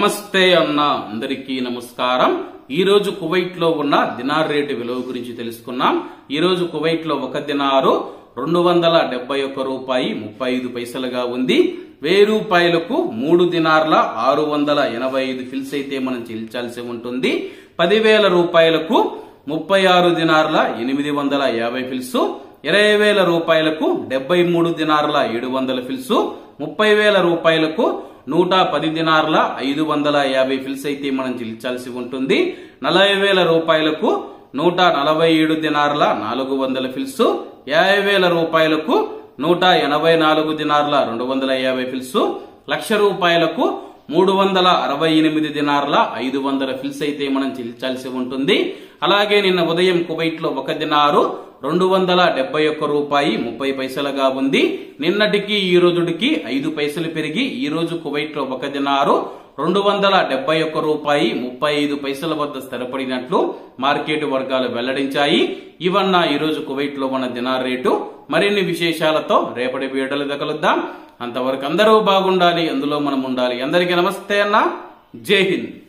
నమస్తే అన్న అందరికీ నమస్కారం। ఈ రోజు కువైట్ లో ఉన్న దినార్ రేటు విలువ గురించి తెలుసుకున్నాం। ఈ రోజు కువైట్ లో ఒక దినారు 271 రూపాయి 35 పైసలుగా ఉంది। 1000 రూపాయలకు 3 దినార్ల 685 ఫిల్స్ అయితే మనం చెల్లించాల్సి ఉంటుంది। 10,000 రూపాయలకు 36 దినార్ల 850 ఫిల్స్, 20,000 రూపాయలకు 73 దినార్ల 700 ఫిల్స్, 30,000 రూపాయలకు 110 దినార్ల 550 ఫిల్స్ అయితే మనం చెల్లించాల్సి ఉంటుంది। 40,000 రూపాయలకు 147 దినార్ల 400 ఫిల్స్, 50,000 రూపాయలకు 184 దినార్ల 250 ఫిల్స్, 1,00,000 రూపాయలకు 368 దినార్ల 500 ఫిల్స్ అయితే మనం చెల్లించాల్సి ఉంటుంది। అలాగే నిన్న ఉదయం కువైట్ లో ఒక దినారు 271 రూపాయి 30 పైసలుగా ఉంది। నిన్నటికి ఈ రోజుకి 5 పైసలు పెరిగి ఈ రోజు కువైట్ లో ఒక దినారు 271 రూపాయి 35 పైసల వద్ద స్థిరపడినట్లు మార్కెట్ వర్గాలు వెల్లడించాయి। ఇవన్న ఈ రోజు కువైట్ లో ఉన్న దినార్ రేటు। మరిన్ని విశేషాలతో రేపటి వీడియోలో కలుద్దాం। అంతవరకు అందరూ బాగుండాలి, అందులో మనం ఉండాలి। అందరికీ నమస్తే అన్న, జై హింద్।